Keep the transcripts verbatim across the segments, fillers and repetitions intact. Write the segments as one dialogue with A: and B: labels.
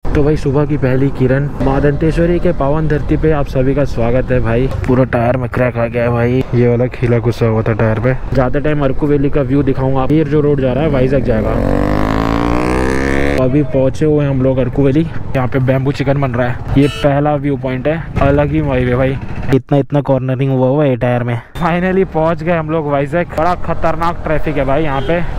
A: तो भाई सुबह की पहली किरण माँ दंतेश्वरी के पावन धरती पे आप सभी का स्वागत है भाई। पूरा टायर में क्रैक आ गया है भाई, ये वाला खीला घुसा हुआ था टायर पे। जाते टाइम अरकू वैली का व्यू दिखाऊंगा। फिर जो रोड जा रहा है वाइजैक जाएगा। अभी पहुंचे हुए हम लोग अरकू वैली। यहाँ पे बैम्बू चिकन बन रहा है। ये पहला व्यू पॉइंट है, अलग ही वाइब है भाई। इतना इतना कॉर्नरिंग हुआ हुआ है टायर में। फाइनली पहुंच गए हम लोग वाइजैक। बड़ा खतरनाक ट्रैफिक है भाई यहाँ पे,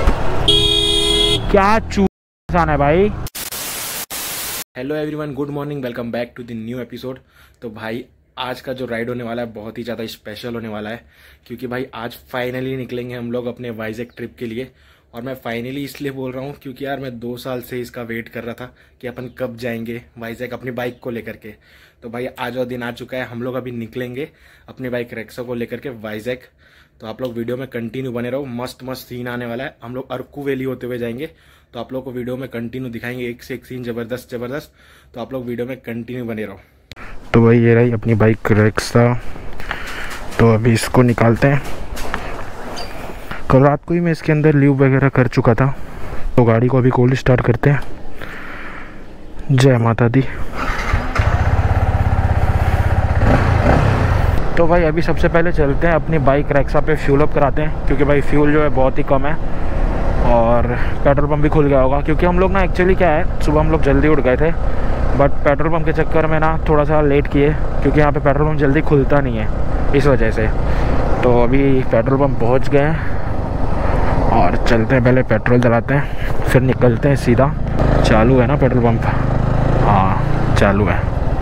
A: क्या चूसान है भाई। Hello everyone, good morning, welcome back to the new episode. तो भाई आज का जो राइड होने वाला है बहुत ही ज़्यादा स्पेशल होने वाला है, क्योंकि भाई आज फाइनली निकलेंगे हम लोग अपने वाइजैक ट्रिप के लिए। और मैं फाइनली इसलिए बोल रहा हूँ क्योंकि यार मैं दो साल से इसका वेट कर रहा था कि अपन कब जाएंगे वाइजैक अपनी बाइक को लेकर के। तो भाई आज और दिन आ चुका है, हम लोग अभी निकलेंगे अपनी बाइक रेक्सो को लेकर के वाइजैक। तो आप लोग वीडियो में कंटिन्यू बने रहो, मस्त मस्त सीन आने वाला है। हम लोग अरकू वैली होते हुए जाएंगे, तो आप लोग को वीडियो में कंटिन्यू दिखाएंगे, एक से एक सीन जबरदस्त जबरदस्त। तो आप लोग वीडियो में कंटिन्यू बने रहो। तो भाई ये रही अपनी बाइक रेक्सा। तो अभी इसको निकालते हैं। कल रात को ही मैं इसके अंदर ल्यूब वगैरह कर चुका था। तो गाड़ी को अभी कोल्ड स्टार्ट करते हैं। जय माता दी। तो भाई अभी सबसे पहले चलते हैं अपनी बाइक रेक्सा पे फ्यूल अप कराते हैं, क्योंकि भाई फ्यूल जो है बहुत ही कम है और पेट्रोल पंप भी खुल गया होगा। क्योंकि हम लोग ना एक्चुअली क्या है, सुबह हम लोग जल्दी उठ गए थे, बट पेट्रोल पंप के चक्कर में ना थोड़ा सा लेट किए, क्योंकि यहाँ पे पेट्रोल पंप जल्दी खुलता नहीं है, इस वजह से। तो अभी पेट्रोल पंप पहुँच गए हैं और चलते हैं, पहले पेट्रोल डलाते हैं फिर निकलते हैं सीधा। चालू है ना पेट्रोल पंप? हाँ चालू है।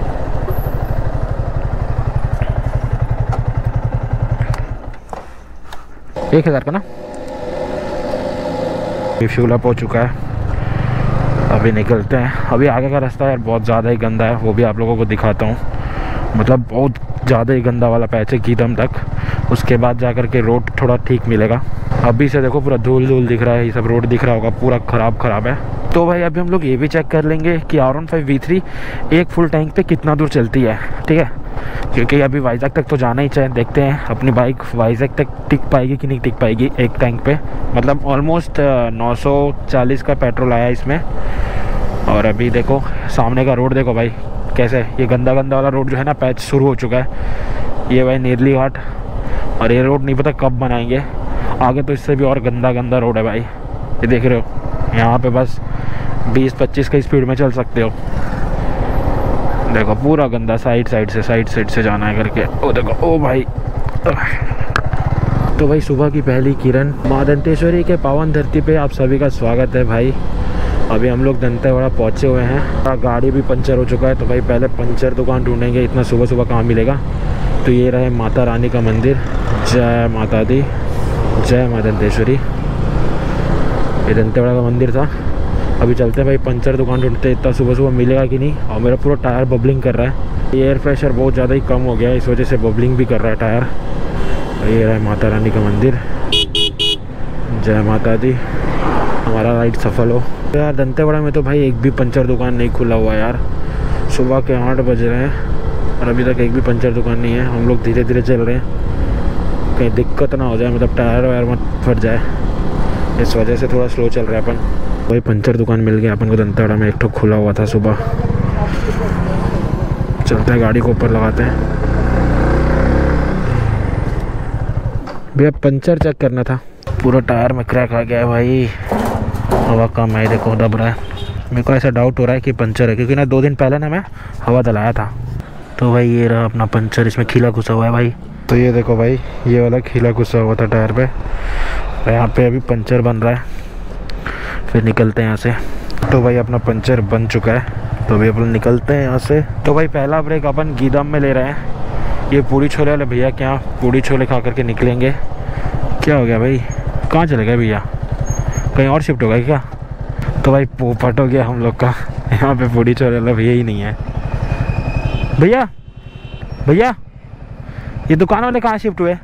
A: एक हज़ार का ना फ्यूल अप हो चुका है। अभी निकलते हैं। अभी आगे का रास्ता यार बहुत ज़्यादा ही गंदा है, वो भी आप लोगों को दिखाता हूँ। मतलब बहुत ज़्यादा ही गंदा वाला पैच है गीदम तक, उसके बाद जा कर के रोड थोड़ा ठीक मिलेगा। अभी से देखो पूरा धूल धूल दिख रहा है, ये सब रोड दिख रहा होगा, पूरा ख़राब ख़राब है। तो भाई अभी हम लोग ये भी चेक कर लेंगे कि R one five V three एक फुल टैंक पे कितना दूर चलती है, ठीक है? क्योंकि अभी वाइजैक तक तो जाना ही चाहिए। देखते हैं अपनी बाइक वाइजैक तक टिक पाएगी कि नहीं टिक पाएगी एक टैंक पे। मतलब ऑलमोस्ट नौ सौ चालीस का पेट्रोल आया इसमें। और अभी देखो सामने का रोड देखो भाई कैसे, ये गंदा गंदा वाला रोड जो है ना, पैच शुरू हो चुका है। ये भाई नीरली घाट, और ये रोड नहीं पता कब बनाएंगे। आगे तो इससे भी और गंदा गंदा रोड है भाई, ये देख रहे हो। यहाँ पे बस बीस पच्चीस की स्पीड में चल सकते हो। देखो पूरा गंदा, साइड साइड से साइड साइड से जाना है करके। ओ देखो, ओ भाई। तो भाई सुबह की पहली किरण माँ दंतेश्वरी के पावन धरती पे आप सभी का स्वागत है भाई। अभी हम लोग दंतेवाड़ा पहुँचे हुए हैं। गाड़ी भी पंचर हो चुका है, तो भाई पहले पंचर दुकान ढूंढेंगे, इतना सुबह सुबह कहाँ मिलेगा। तो ये रहे माता रानी का मंदिर। जय माता दी, जय माँ दंतेश्वरी। ये दंतेवाड़ा का मंदिर था। अभी चलते हैं भाई पंचर दुकान ढूंढते, इतना सुबह सुबह मिलेगा कि नहीं। और मेरा पूरा टायर बबलिंग कर रहा है, एयर प्रेशर बहुत ज़्यादा ही कम हो गया है, इस वजह से बबलिंग भी कर रहा है टायर। तो ये रहा माता रानी का मंदिर। जय माता दी। हमारा राइड सफल हो। तो यार दंतेवाड़ा में तो भाई एक भी पंचर दुकान नहीं खुला हुआ यार। सुबह के आठ बज रहे हैं और अभी तक एक भी पंचर दुकान नहीं है। हम लोग धीरे धीरे चल रहे हैं, कहीं दिक्कत ना हो जाए, मतलब टायर वायर मत फट जाए, इस वजह से थोड़ा स्लो चल रहा है अपन। वही पंचर दुकान मिल गया अपन को दंतेवाड़ा में, एक ठो खुला हुआ था सुबह। चलते हैं, गाड़ी को ऊपर लगाते हैं। भैया पंचर चेक करना था। पूरा टायर में क्रैक आ गया है भाई, हवा कम है, देखो दब रहा है। मेरे को ऐसा डाउट हो रहा है कि पंचर है, क्योंकि ना दो दिन पहले ना मैं हवा दलाया था। तो भाई ये रहा अपना पंचर, इसमें खीला घुसा हुआ है भाई। तो ये देखो भाई, ये वाला खीला घुसा हुआ था टायर पे। यहाँ पे अभी पंचर बन रहा है, फिर निकलते हैं यहाँ से। तो भाई अपना पंचर बन चुका है, तो भाई अपन निकलते हैं यहाँ से। तो भाई पहला ब्रेक अपन गीदम में ले रहे हैं। ये पूड़ी छोले वाले भैया क्या पूड़ी छोले खा करके निकलेंगे। क्या हो गया भाई, कहाँ चले गए भैया? कहीं और शिफ्ट हो गया क्या? तो भाई पोपट हो गया हम लोग का, यहाँ पे पूड़ी छोले वाला भैया ही नहीं है। भैया भैया ये दुकान वाले कहाँ शिफ्ट हुए?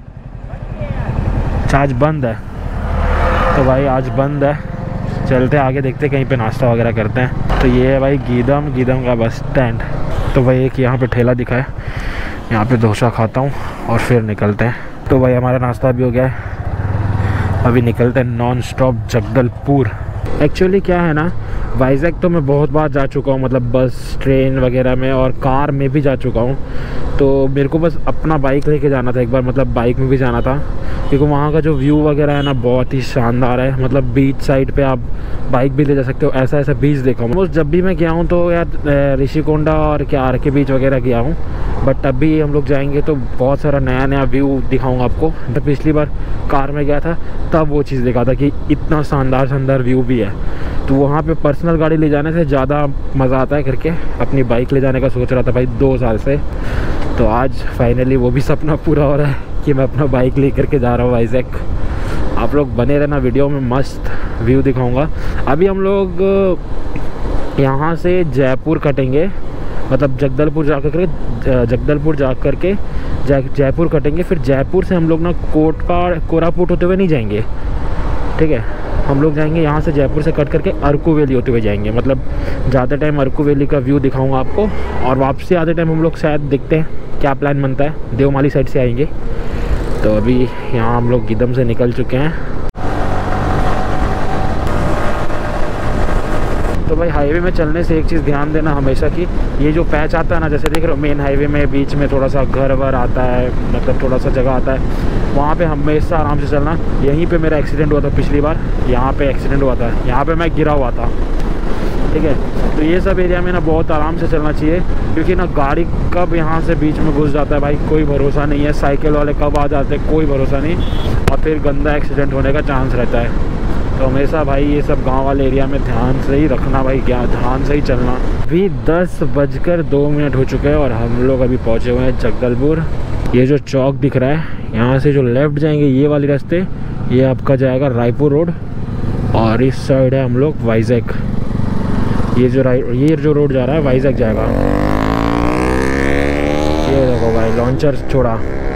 A: आज बंद है। तो भाई आज बंद है, चलते आगे देखते कहीं पे नाश्ता वगैरह करते हैं। तो ये है भाई गीदम गीदम का बस स्टैंड। तो भाई एक यहाँ पे ठेला दिखा है, यहाँ पे डोसा खाता हूँ और फिर निकलते हैं। तो भाई हमारा नाश्ता भी हो गया है, अभी निकलते हैं नॉन स्टॉप जगदलपुर। एक्चुअली क्या है ना, वाइजैक तो मैं बहुत बार जा चुका हूँ, मतलब बस ट्रेन वगैरह में और कार में भी जा चुका हूँ। तो मेरे को बस अपना बाइक लेके जाना था एक बार, मतलब बाइक में भी जाना था, क्योंकि वहाँ का जो व्यू वगैरह है ना बहुत ही शानदार है। मतलब बीच साइड पे आप बाइक भी ले जा सकते हो, ऐसा ऐसा बीच देखा हूँ। जब भी मैं गया हूँ तो यार ऋषिकोंडा और क्या आर के बीच वगैरह गया हूँ, बट अभी हम लोग जाएंगे तो बहुत सारा नया नया व्यू दिखाऊंगा आपको। तो पिछली बार कार में गया था तब वो चीज़ देखा था कि इतना शानदार शानदार व्यू भी है। तो वहाँ पे पर्सनल गाड़ी ले जाने से ज़्यादा मज़ा आता है करके अपनी बाइक ले जाने का सोच रहा था भाई दो साल से। तो आज फाइनली वो भी सपना पूरा हो रहा है कि मैं अपना बाइक ले करके जा रहा हूँ वाइजैक। आप लोग बने रहना, वीडियो में मस्त व्यू दिखाऊंगा। अभी हम लोग यहाँ से जयपुर कटेंगे, मतलब जगदलपुर जा कर के जगदलपुर जा कर के जय जयपुर कटेंगे। फिर जयपुर से हम लोग ना कोटपाड़ कोरापुट होते हुए नहीं जाएंगे, ठीक है। हम लोग जाएंगे यहाँ से जयपुर से कट करके अरकू वैली होते हुए जाएंगे। मतलब ज़्यादा टाइम अरकू वैली का व्यू दिखाऊंगा आपको, और वापसी आते टाइम हम लोग शायद देखते हैं क्या प्लान बनता है, देवमाली साइड से आएंगे। तो अभी यहाँ हम लोग गिदम से निकल चुके हैं। तो भाई हाईवे में चलने से एक चीज़ ध्यान देना हमेशा कि ये जो पैच आता है ना, जैसे देख रहे हो मेन हाईवे में बीच में थोड़ा सा घर वर आता है, मतलब थोड़ा सा जगह आता है, वहाँ पे हमेशा आराम से चलना। यहीं पे मेरा एक्सीडेंट हुआ था पिछली बार, यहाँ पे एक्सीडेंट हुआ था, यहाँ पे मैं गिरा हुआ था, ठीक है। तो ये सब एरिया में ना बहुत आराम से चलना चाहिए, क्योंकि ना गाड़ी कब यहाँ से बीच में घुस जाता है भाई कोई भरोसा नहीं है। साइकिल वाले कब आ जाते हैं कोई भरोसा नहीं, और फिर गंदा एक्सीडेंट होने का चांस रहता है। तो हमेशा भाई ये सब गांव वाले एरिया में ध्यान से ही रखना भाई, क्या ध्यान से ही चलना। अभी दस बजकर दो मिनट हो चुके हैं और हम लोग अभी पहुँचे हुए हैं जगदलपुर। ये जो चौक दिख रहा है, यहाँ से जो लेफ़्ट जाएंगे ये वाले रास्ते, ये आपका जाएगा रायपुर रोड, और इस साइड है हम लोग वाइजैक। ये जो राइट ये जो रोड जा रहा है वाइजैक जाएगा। ये देखो भाई लॉन्चर छोड़ा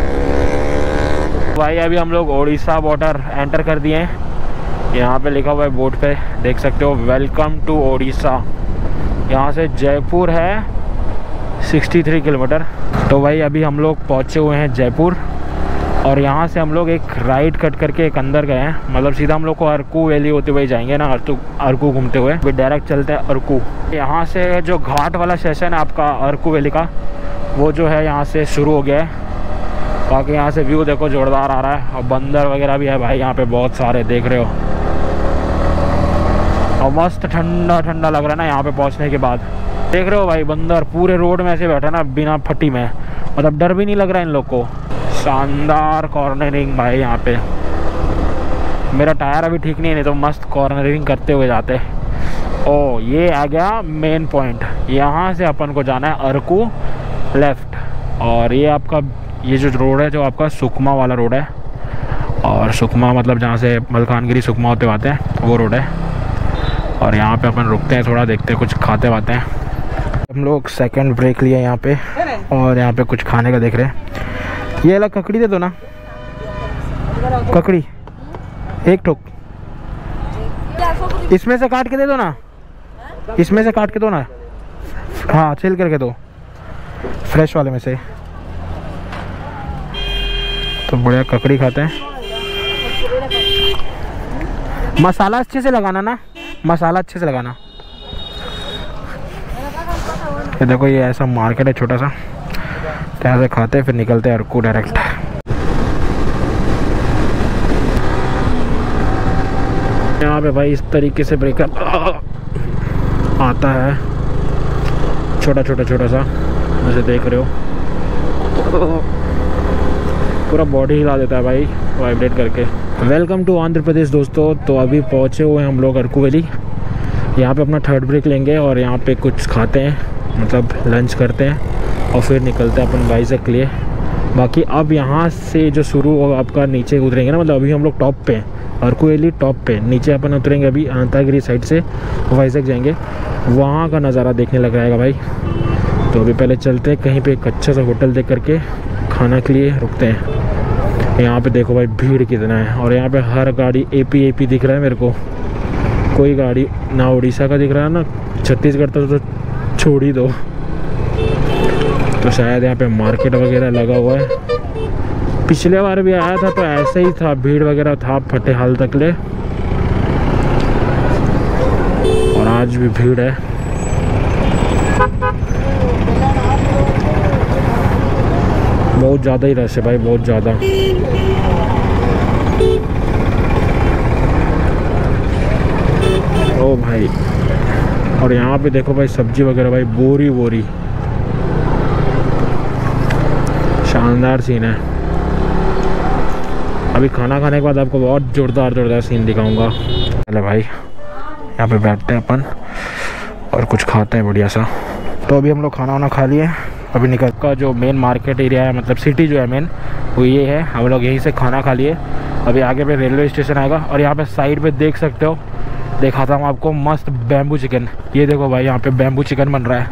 A: भाई। अभी हम लोग उड़ीसा बॉर्डर एंटर कर दिए हैं। यहाँ पे लिखा हुआ है बोर्ड पे, देख सकते हो, वेलकम टू ओडिशा। यहाँ से जयपुर है तिरसठ किलोमीटर। तो भाई अभी हम लोग पहुँचे हुए हैं जयपुर, और यहाँ से हम लोग एक राइट कट करके एक अंदर गए हैं, मतलब सीधा हम लोग को अरकू वैली होते हुए जाएंगे ना, अरकू अरकू घूमते हुए फिर डायरेक्ट चलते हैं अरकू। यहाँ से जो घाट वाला सेशन है आपका अरकू वैली का, वो जो है यहाँ से शुरू हो गया है। बाकी यहाँ से व्यू देखो जोरदार आ रहा है, और बंदर वगैरह भी है भाई यहाँ पे बहुत सारे, देख रहे हो। और मस्त ठंडा ठंडा लग रहा है ना यहाँ पे पहुँचने के बाद, देख रहे हो भाई बंदर पूरे रोड में ऐसे बैठा ना बिना फटी में, मतलब डर भी नहीं लग रहा है इन लोग को। शानदार कॉर्नरिंग भाई यहाँ पे। मेरा टायर अभी ठीक नहीं है, नहीं तो मस्त कॉर्नरिंग करते हुए जाते। ओ ये आ गया मेन पॉइंट, यहाँ से अपन को जाना है अरकू लेफ़्ट, और ये आपका ये जो रोड है जो आपका सुकमा वाला रोड है, और सुकमा मतलब जहाँ से मलकानगिरी सुकमा होते आते हैं वो रोड है। और यहाँ पे अपन रुकते हैं, थोड़ा देखते हैं, कुछ खाते वाते हैं। हम लोग सेकंड ब्रेक लिए यहाँ पे, और यहाँ पे कुछ खाने का देख रहे हैं। ये अलग ककड़ी दे दो ना, ककड़ी एक ठोक, इसमें से काट के दे दो ना, इसमें से काट के दो ना, हाँ छिल करके दो, फ्रेश वाले में से। तो बढ़िया ककड़ी खाते हैं। मसाला अच्छे से लगाना ना, मसाला अच्छे से लगाना। ये देखो ये ऐसा मार्केट है छोटा सा, यहाँ से खाते हैं फिर निकलते हैं अरकू डायरेक्ट। यहाँ पे भाई इस तरीके से ब्रेकर आता है, छोटा छोटा छोटा सा, जैसे देख रहे हो, पूरा बॉडी हिला देता है भाई वाइब्रेट करके। वेलकम टू आंध्र प्रदेश दोस्तों। तो अभी पहुँचे हुए हैं हम लोग अरकू वैली। यहाँ पे अपना थर्ड ब्रेक लेंगे और यहाँ पे कुछ खाते हैं, मतलब लंच करते हैं, और फिर निकलते हैं अपन वाइजैक के लिए। बाकी अब यहाँ से जो शुरू होगा आपका नीचे उतरेंगे ना, मतलब अभी हम लोग टॉप पे हैं, अरकू वैली टॉप पे, नीचे अपन उतरेंगे अभी अनंतागिरी साइड से वाइजैक जाएंगे, वहाँ का नज़ारा देखने लग रहेगा भाई। तो अभी पहले चलते हैं कहीं पे एक अच्छा सा होटल देख करके खाना के लिए रुकते हैं। यहाँ पे देखो भाई भीड़ कितना है, और यहाँ पे हर गाड़ी एपी एपी दिख रहा है मेरे को, कोई गाड़ी ना उड़ीसा का दिख रहा है ना छत्तीसगढ़ का, तो छोड़ ही दो। तो शायद यहाँ पे मार्केट वगैरह लगा हुआ है। पिछले बार भी आया था तो ऐसे ही था, भीड़ वगैरह था फटे हाल तक ले। आज भी भीड़ है। बहुत ज़्यादा ही रश है भाई, बहुत ज़्यादा। ओ भाई, और यहाँ पे देखो भाई सब्जी वगैरह भाई, बोरी बोरी, शानदार सीन है। अभी खाना खाने के बाद आपको बहुत जोरदार जोरदार सीन दिखाऊंगा। चले भाई यहाँ पे बैठते हैं अपन और कुछ खाते हैं बढ़िया सा। तो अभी हम लोग खाना वाना खा लिए, अभी निकल का जो मेन मार्केट एरिया है, मतलब सिटी जो है मेन, वो ये है। हम लोग यहीं से खाना खा लिए। अभी आगे पे रेलवे स्टेशन आएगा और यहाँ पे साइड पे देख सकते हो, दिखाता हूँ आपको, मस्त बैम्बू चिकन। ये देखो भाई यहाँ पे बैम्बू चिकन बन रहा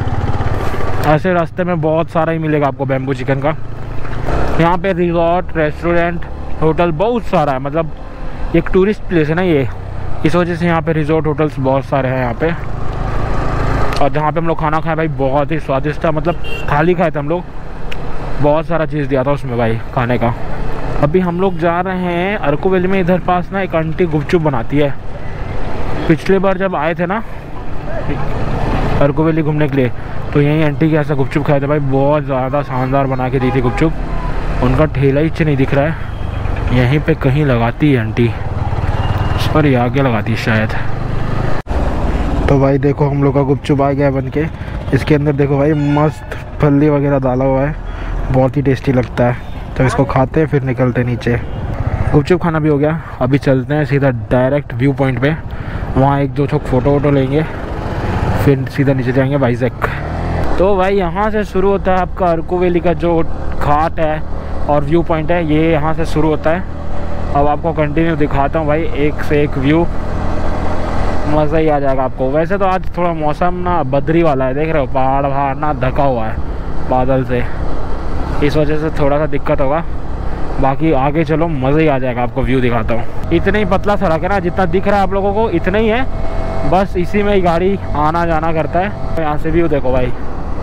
A: है। ऐसे रास्ते में बहुत सारा ही मिलेगा आपको बैम्बू चिकन का। यहाँ पे रिजॉर्ट, रेस्टोरेंट, होटल बहुत सारा है। मतलब एक टूरिस्ट प्लेस है ना ये, इस वजह से यहाँ पे रिजॉर्ट, होटल्स बहुत सारे हैं यहाँ पे। और जहाँ पे हम लोग खाना खाए भाई, बहुत ही स्वादिष्ट था। मतलब थाली खाए थे हम लोग, बहुत सारा चीज़ दिया था उसमें भाई खाने का। अभी हम लोग जा रहे हैं अरकू वैली में। इधर पास ना एक आंटी गुपचुप बनाती है। पिछले बार जब आए थे ना अरकू वैली घूमने के लिए, तो यहीं आंटी के ऐसा गुपचुप खाए थे भाई। बहुत ज़्यादा शानदार बना के दी थी गुपचुप। उनका ठेला ही नहीं दिख रहा है, यहीं पे कहीं लगाती है आंटी, सॉरी आगे लगाती है शायद। तो भाई देखो हम लोग का गुपचुप आ गया बन के। इसके अंदर देखो भाई मस्त फल्ली वगैरह डाला हुआ है, बहुत ही टेस्टी लगता है। तो इसको खाते हैं फिर निकलते नीचे। गुपचुप खाना भी हो गया, अभी चलते हैं सीधा डायरेक्ट व्यू पॉइंट पे। वहाँ एक दो ठोक फ़ोटो वोटो लेंगे, फिर सीधा नीचे जाएंगे वाइजैक। तो भाई यहाँ से शुरू होता है आपका अरकू वैली का जो घाट है और व्यू पॉइंट है, ये यहाँ से शुरू होता है। अब आपको कंटिन्यू दिखाता हूँ भाई, एक से एक व्यू, मज़ा ही आ जाएगा आपको। वैसे तो आज थोड़ा मौसम ना बदरी वाला है, देख रहे हो पहाड़ वहाड़ ना ढका हुआ है बादल से, इस वजह से थोड़ा सा दिक्कत होगा। बाकी आगे चलो मज़ा ही आ जाएगा आपको, व्यू दिखाता हूँ। इतना ही पतला सड़क है ना, जितना दिख रहा है आप लोगों को इतना ही है, बस इसी में ही गाड़ी आना जाना करता है। यहाँ से व्यू देखो भाई,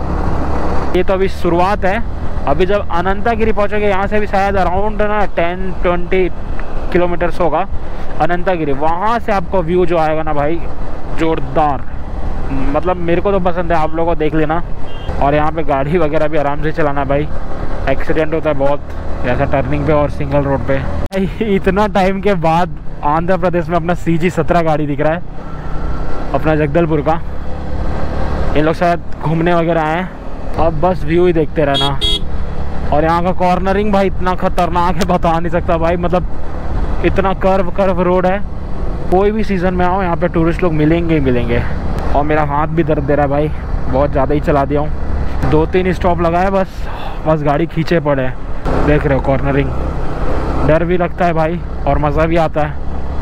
A: ये तो अभी शुरुआत है। अभी जब अनंतागिरी पहुँचोगे, यहाँ से भी शायद अराउंड ना टेन ट्वेंटी किलोमीटर्स होगा अनंतागिरी। वहाँ से आपको व्यू जो आएगा ना भाई, जोरदार। मतलब मेरे को तो पसंद है, आप लोगों को देख लेना। और यहाँ पे गाड़ी वगैरह भी आराम से चलाना भाई, एक्सीडेंट होता है बहुत ऐसा टर्निंग पे और सिंगल रोड पे। इतना टाइम के बाद आंध्र प्रदेश में अपना सी जी सत्रह गाड़ी दिख रहा है, अपना जगदलपुर का। ये लोग शायद घूमने वगैरह आए हैं। अब बस व्यू ही देखते रहना। और यहाँ का कॉर्नरिंग भाई इतना खतरनाक है, बता नहीं सकता भाई। मतलब इतना कर्व कर्व रोड है, कोई भी सीज़न में आओ यहाँ पे टूरिस्ट लोग मिलेंगे ही मिलेंगे। और मेरा हाथ भी दर्द दे रहा है भाई, बहुत ज़्यादा ही चला दिया हूँ। दो तीन स्टॉप लगाए बस, बस गाड़ी खींचे पड़े हैं। देख रहे हो कॉर्नरिंग, डर भी लगता है भाई और मज़ा भी आता है।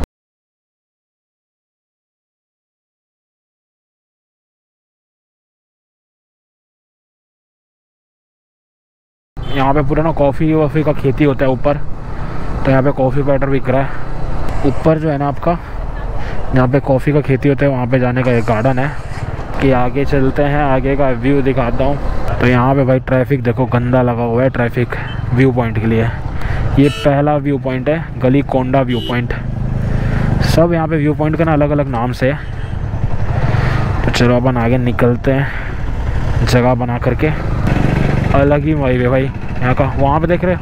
A: यहाँ पे पूरा ना कॉफ़ी वॉफ़ी का खेती होता है ऊपर, तो यहाँ पे कॉफ़ी पाउडर बिक रहा है। ऊपर जो है ना आपका, यहाँ पे कॉफ़ी का खेती होता है, वहाँ पे जाने का एक गार्डन है। कि आगे चलते हैं, आगे का व्यू दिखाता हूँ। तो यहाँ पे भाई ट्रैफिक देखो गंदा लगा हुआ है, ट्रैफिक व्यू पॉइंट के लिए। ये पहला व्यू पॉइंट है, गली कोंडा व्यू पॉइंट। सब यहाँ पे व्यू पॉइंट का ना अलग अलग नाम से। तो चलो अपन आगे निकलते हैं, जगह बना करके। अलग ही वाइब है भाई यहाँ का। वहाँ पे देख रहे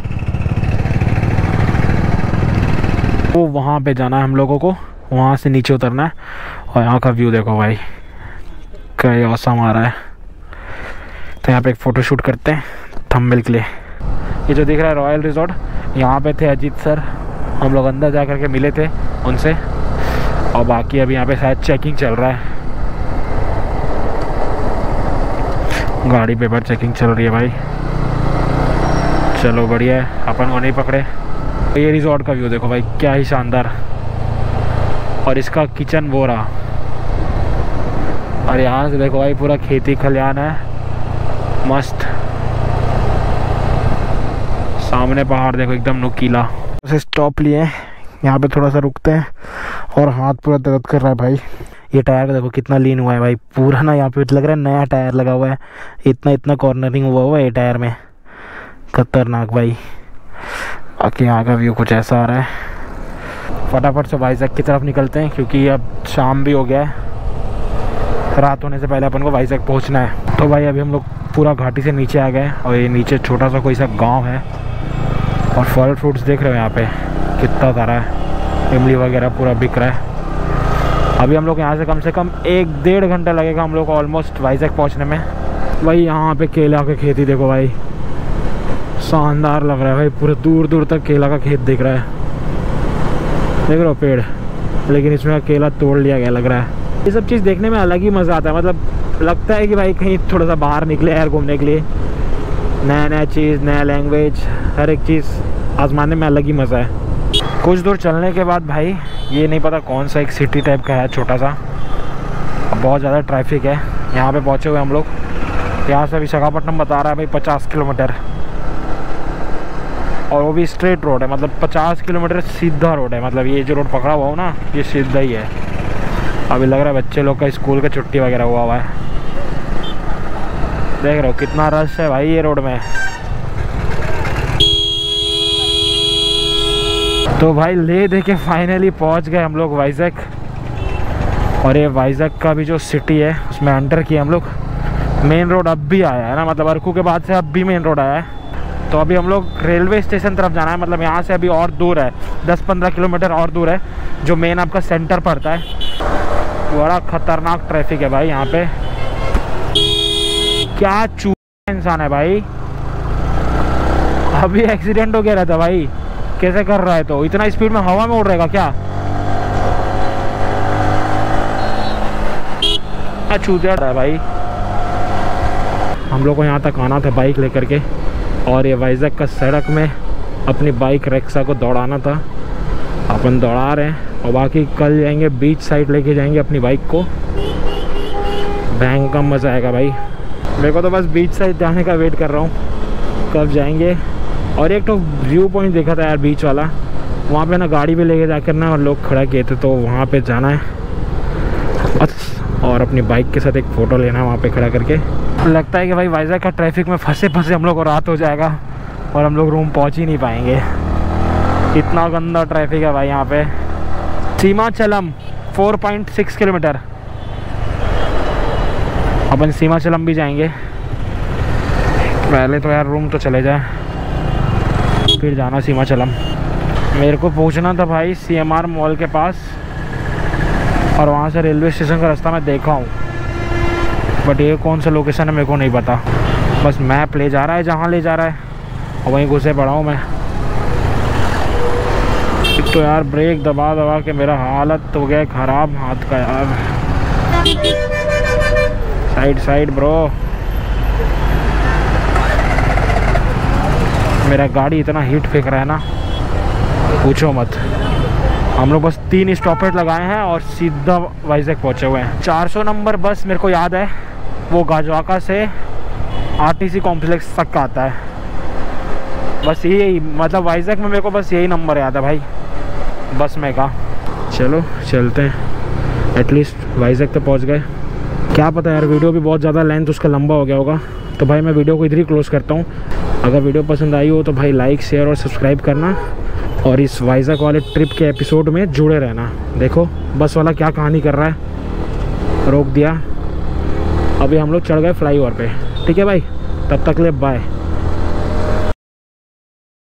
A: वो, वहाँ पे जाना है हम लोगों को, वहाँ से नीचे उतरना है। और यहाँ का व्यू देखो भाई, क्या औसम आ रहा है। तो यहाँ पे एक फ़ोटो शूट करते हैं थंबनेल के लिए। ये जो दिख रहा है रॉयल रिजॉर्ट, यहाँ पे थे अजीत सर, हम लोग अंदर जा कर के मिले थे उनसे। और बाकी अभी यहाँ पे शायद चेकिंग चल रहा है, गाड़ी पेपर चेकिंग चल रही है भाई। चलो बढ़िया है, अपन को नहीं पकड़े। ये रिजॉर्ट का व्यू देखो भाई, क्या ही शानदार। और इसका किचन वो रहा। और यहाँ से देखो भाई पूरा खेती खलियान है, मस्त। सामने पहाड़ देखो एकदम नुकीला। ऐसे स्टॉप लिए, यहाँ पे थोड़ा सा रुकते हैं। और हाथ पूरा दर्द कर रहा है भाई। ये टायर का देखो कितना लीन हुआ है भाई, पूरा ना यहाँ पे लग रहा है नया टायर लगा हुआ है। इतना इतना कॉर्नरिंग हुआ हुआ है ये टायर में, खतरनाक भाई। बाकी यहाँ का व्यू कुछ ऐसा आ रहा है। फटाफट से वाइजैक की तरफ निकलते हैं, क्योंकि अब शाम भी हो गया है। रात होने से पहले अपन को वाइजैक पहुंचना है। तो भाई अभी हम लोग पूरा घाटी से नीचे आ गए और ये नीचे छोटा सा कोई सा गांव है और फल फ्रूट्स देख रहे हो यहाँ पे कितना सारा है, इमली वगैरह पूरा बिक रहा है। अभी हम लोग यहाँ से कम से कम एक डेढ़ घंटा लगेगा हम लोग को ऑलमोस्ट वाइजैक पहुँचने में। भाई यहाँ पे केला का खेती देखो भाई, शानदार लग रहा है भाई, पूरे दूर दूर तक केला का खेत दिख रहा है। देख रहे हो पेड़, लेकिन इसमें केला तोड़ लिया गया लग रहा है। ये सब चीज़ देखने में अलग ही मज़ा आता है, मतलब लगता है कि भाई कहीं थोड़ा सा बाहर निकले यार घूमने के लिए, नया नया चीज़, नया लैंग्वेज, हर एक चीज़ आजमाने में अलग ही मज़ा है। कुछ दूर चलने के बाद भाई ये नहीं पता कौन सा एक सिटी टाइप का है छोटा सा, बहुत ज़्यादा ट्रैफिक है। यहाँ पे पहुँचे हुए हम लोग, यहाँ से विशाखापट्टनम बता रहा है भाई पचास किलोमीटर, और वो भी स्ट्रेट रोड है, मतलब पचास किलोमीटर सीधा रोड है। मतलब ये जो रोड पकड़ा हुआ हो ना, ये सीधा ही है। अभी लग रहा है बच्चे लोग का स्कूल का छुट्टी वगैरह हुआ हुआ है। देख रहे हो कितना रश है भाई ये रोड में। तो भाई ले दे के फाइनली पहुंच गए हम लोग वाइजैक। और ये वाइजैक का भी जो सिटी है उसमें एंटर किए हम लोग। मेन रोड अब भी आया है ना, मतलब अरकू के बाद से अब भी मेन रोड आया है। तो अभी हम लोग रेलवे स्टेशन तरफ जाना है, मतलब यहाँ से अभी और दूर है, दस पंद्रह किलोमीटर और दूर है जो मेन आपका सेंटर पड़ता है। बड़ा खतरनाक ट्रैफिक है भाई यहाँ पे, क्या चूहा इंसान है भाई। अभी एक्सीडेंट हो गया रहता भाई, कैसे कर रहा है, तो इतना स्पीड में हवा में उड़ रहेगा क्या? चूतिया रहा है भाई। हम लोग को यहाँ तक आना था बाइक लेकर के, और ये वाइजैक का सड़क में अपनी बाइक रिक्शा को दौड़ाना था। अपन दौड़ा रहे हैं, और बाकी कल जाएंगे बीच साइड लेके जाएंगे अपनी बाइक को। बैंक का मज़ा आएगा भाई। मेरे को तो बस बीच साइड जाने का वेट कर रहा हूँ, कब जाएंगे। और एक तो व्यू पॉइंट देखा था यार बीच वाला, वहाँ पे ना गाड़ी भी लेके जाकर ना और लोग खड़ा किए थे, तो वहाँ पे जाना है और अपनी बाइक के साथ एक फ़ोटो लेना है वहाँ पे खड़ा करके। लगता है कि भाई वाइजैक का ट्रैफिक में फंसे फंसे हम लोग को रात हो जाएगा और हम लोग रूम पहुँच ही नहीं पाएंगे, इतना गंदा ट्रैफिक है भाई यहाँ पे। सीमाचलम चार पॉइंट छह किलोमीटर, अपन सीमाचलम भी जाएंगे। पहले तो यार रूम तो चले जाए, फिर जाना सीमाचलम। मेरे को पहुंचना था भाई सीएमआर मॉल के पास, और वहाँ से रेलवे स्टेशन का रास्ता मैं देखा हूँ, बट ये कौन सा लोकेशन है मेरे को नहीं पता। बस मैप ले जा रहा है जहाँ ले जा रहा है, और वहीं घुसे पड़ा हूँ मैं। तो यार ब्रेक दबा दबा के मेरा हालत हो गया ख़राब हाथ का यार। साइड साइड ब्रो, मेरा गाड़ी इतना हीट फेंक रहा है ना, पूछो मत। हम लोग बस तीन स्टॉपेज लगाए हैं और सीधा वाइजैक पहुंचे हुए हैं। चार सौ नंबर बस मेरे को याद है, वो गाजवाका से आरटीसी कॉम्प्लेक्स तक का आता है। बस यही, मतलब वाइजैक में मेरे को बस यही नंबर याद है भाई बस में का। चलो चलते हैं, एटलीस्ट वाइजैक तो पहुंच गए। क्या पता यार वीडियो भी बहुत ज़्यादा लेंथ उसका लंबा हो गया होगा, तो भाई मैं वीडियो को इधर ही क्लोज़ करता हूँ। अगर वीडियो पसंद आई हो तो भाई लाइक शेयर और सब्सक्राइब करना, और इस वाइजैक वाले ट्रिप के एपिसोड में जुड़े रहना। देखो बस वाला क्या कहानी कर रहा है, रोक दिया। अभी हम लोग चढ़ गए फ्लाईओवर पे। ठीक है भाई, तब तक ले बाय।